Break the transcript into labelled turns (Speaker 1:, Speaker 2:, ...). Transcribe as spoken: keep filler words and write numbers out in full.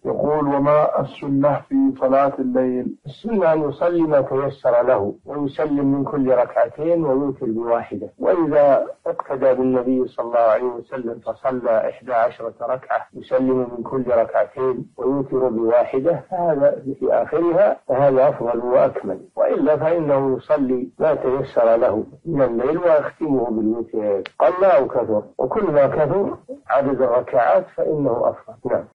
Speaker 1: يقول: وما السنة في صلاة الليل؟
Speaker 2: السنة أن يصلي ما تيسر له ويسلم من كل ركعتين ويوتر بواحدة، وإذا اقتدى بالنبي صلى الله عليه وسلم فصلى إحدى عشرة ركعة يسلم من كل ركعتين ويوتر بواحدة فهذا في آخرها فهذا أفضل وأكمل، وإلا فإنه يصلي ما تيسر له من الليل ويختمه بالوتر قل أو كثر، وكل ما كثر عدد الركعات فإنه أفضل. نعم.